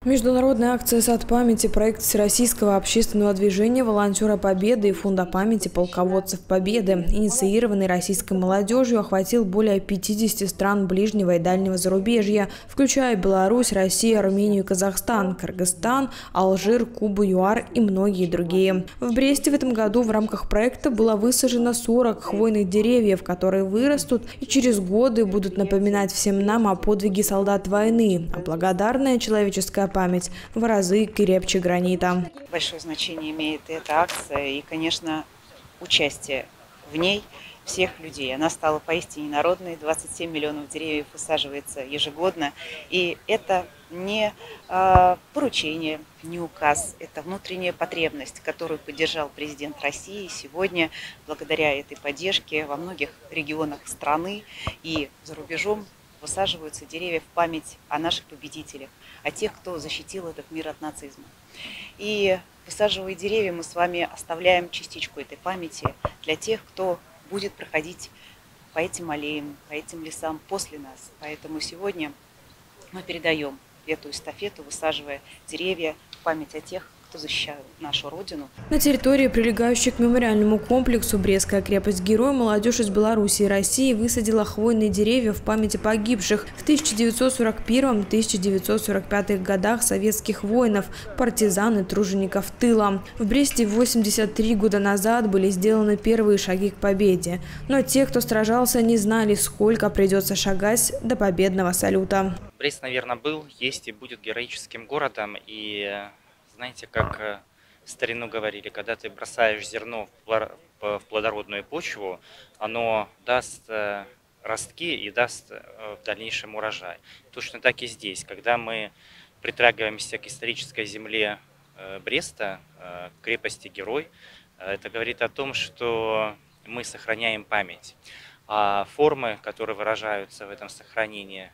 Международная акция «Сад памяти», проект Всероссийского общественного движения «Волонтеры Победы» и Фонда памяти полководцев Победы, инициированный российской молодежью, охватил более 50 стран ближнего и дальнего зарубежья, включая Беларусь, Россию, Армению, Казахстан, Кыргызстан, Алжир, Кубу, ЮАР и многие другие. В Бресте в этом году в рамках проекта было высажено 40 хвойных деревьев, которые вырастут и через годы будут напоминать всем нам о подвиге солдат войны, а благодарная человеческая память в разы крепче гранита. Большое значение имеет эта акция и, конечно, участие в ней всех людей. Она стала поистине народной. 27 миллионов деревьев высаживается ежегодно. И это не поручение, не указ, это внутренняя потребность, которую поддержал президент России. Сегодня, благодаря этой поддержке, во многих регионах страны и за рубежом высаживаются деревья в память о наших победителях, о тех, кто защитил этот мир от нацизма. И высаживая деревья, мы с вами оставляем частичку этой памяти для тех, кто будет проходить по этим аллеям, по этим лесам после нас. Поэтому сегодня мы передаем эту эстафету, высаживая деревья в память о тех, кто защищает нашу Родину. На территории, прилегающей к мемориальному комплексу «Брестская крепость-герой», молодежь из Беларуси и России высадила хвойные деревья в память о погибших в 1941-1945 годах советских воинов, партизан и тружеников тыла. В Бресте 83 года назад были сделаны первые шаги к победе. Но те, кто сражался, не знали, сколько придется шагать до победного салюта. Брест, наверное, был, есть и будет героическим городом. И знаете, как в старину говорили, когда ты бросаешь зерно в плодородную почву, оно даст ростки и даст в дальнейшем урожай. Точно так и здесь. Когда мы притрагиваемся к исторической земле Бреста, крепости Герой, это говорит о том, что мы сохраняем память. А формы, которые выражаются в этом сохранении,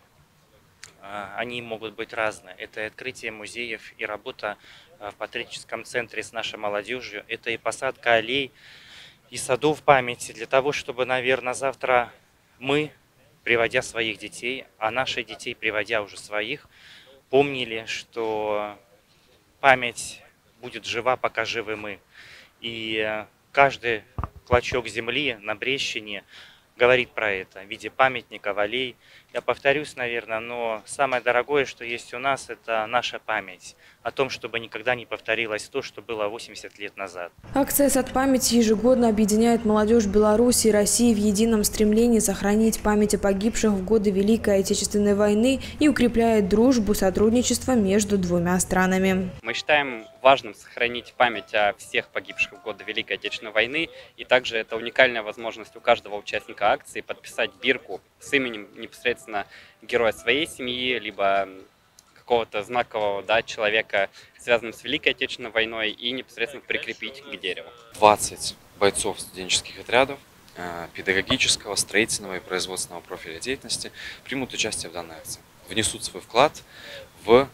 они могут быть разные. Это открытие музеев и работа в патриотическом центре с нашей молодежью. Это и посадка аллей и садов памяти для того, чтобы, наверное, завтра мы, приводя своих детей, а наших детей, приводя уже своих, помнили, что память будет жива, пока живы мы. И каждый клочок земли на Брестщине говорит про это в виде памятников, аллей. Я повторюсь, наверное, но самое дорогое, что есть у нас, это наша память о том, чтобы никогда не повторилось то, что было 80 лет назад. Акция «Сад памяти» ежегодно объединяет молодежь Беларуси и России в едином стремлении сохранить память о погибших в годы Великой Отечественной войны и укрепляет дружбу, сотрудничество между двумя странами. Мы считаем важным сохранить память о всех погибших в годы Великой Отечественной войны, и также это уникальная возможность у каждого участника акции подписать бирку с именем непосредственно героя своей семьи, либо какого-то знакового человека, связанного с Великой Отечественной войной, и непосредственно прикрепить к дереву. 20 бойцов студенческих отрядов педагогического, строительного и производственного профиля деятельности примут участие в данной акции, внесут свой вклад в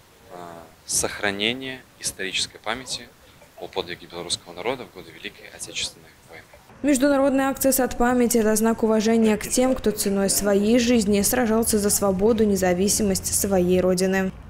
сохранение исторической памяти о подвиге белорусского народа в годы Великой Отечественной войны. Международная акция «Сад памяти» – это знак уважения к тем, кто ценой своей жизни сражался за свободу, независимость своей Родины.